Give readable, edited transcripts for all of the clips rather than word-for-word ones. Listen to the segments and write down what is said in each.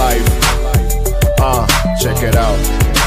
life. Check it out.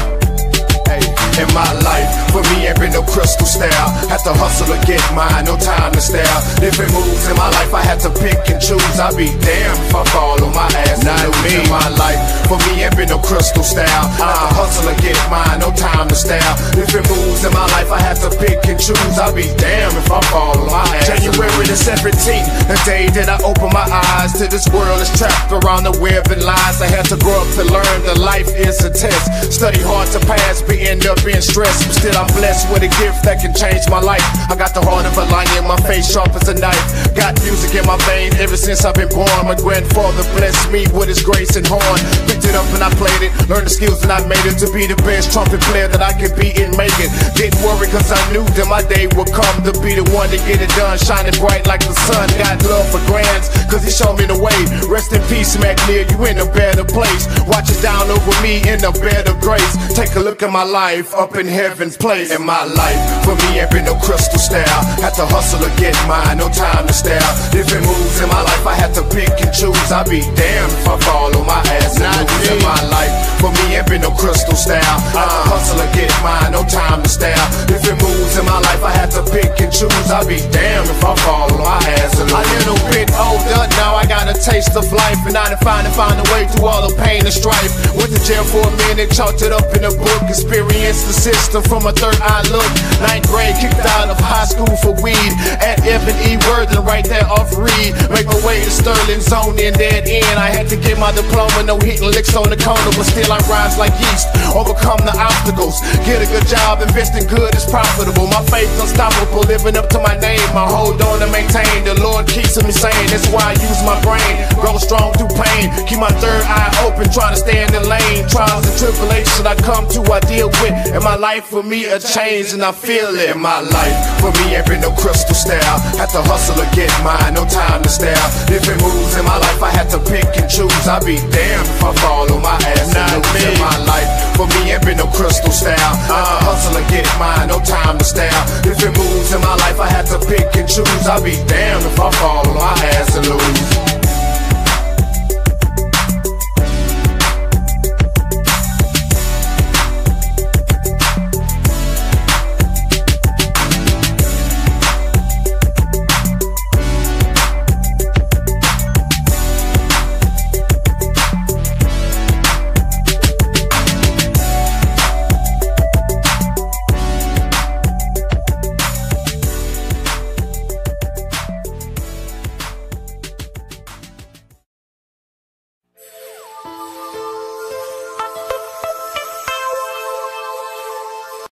In my life, for me ain't been no crystal style. Had to hustle to get mine, no time to stare. Different moves in my life, I had to pick and choose. I be damned if I fall on my ass. Not me. In my life, for me ain't been no crystal style. Had to hustle to get mine, no time to stare. Different moves in my life, I had to pick and choose. I be damned if I fall on my ass. January the 17th, the day that I opened my eyes to this world is trapped around the web and lies. I had to grow up to learn that life is a test. Study hard to pass, but end up being stressed. But still I'm blessed with a gift that can change my life. I got the heart of a lion, my face sharp as a knife. Got music in my vein ever since I've been born. My grandfather blessed me with his grace and horn. Picked it up and I played it, learned the skills and I made it to be the best trumpet player that I could be and make it. Didn't worry cause I knew that my day would come to be the one to get it done, shining bright like the sun. Got love for grands cause he showed me the way. Rest in peace, McNeil, you in a better place. Watch it down over me in a bed of grace. Take a look at my life up in heaven's place. In my life, for me ain't been no crystal style. Had to hustle to get mine, no time to stare. Different moves in my life, I had to pick and choose. I be damned if I fall on my ass. Not in my life, for me ain't been no crystal style. Had to hustle to get mine, no time to stare. Different moves in my life, I had to pick and choose. I be damned if I fall on my ass. A little bit older, now I got a taste of life, and I done find a way through all the pain and strife. Went to jail for a minute, chalked it up in a book. Experienced the system from a third eye look. 9th grade, kicked out of high school for weed. At Evan E. Worthing, right there off Reed. Make my way to Sterling Zone and dead end. I had to get my diploma, no hitting licks on the corner, but still I rise like yeast. Overcome the obstacles, get a good job, investing good is profitable. My faith unstoppable, living up to my name. I hold on to maintain, the Lord keeps me sane. That's why I use my brain, grow strong through pain. Keep my third eye open, trying to stay in the lane. Trials and tribulations I come to, I deal with. In my life, for me, a change, and I feel it. In my life, for me, ain't been no crystal style. Had to hustle to get mine, no time to stare. Different moves in my life, I had to pick and choose. I be damned if I fall on my ass. Not me. In my life, for me, ain't been no crystal style. Had to hustle to get mine, no time to stare. Different moves in my life, I had to pick and choose. I be damned if I fall on my ass and lose.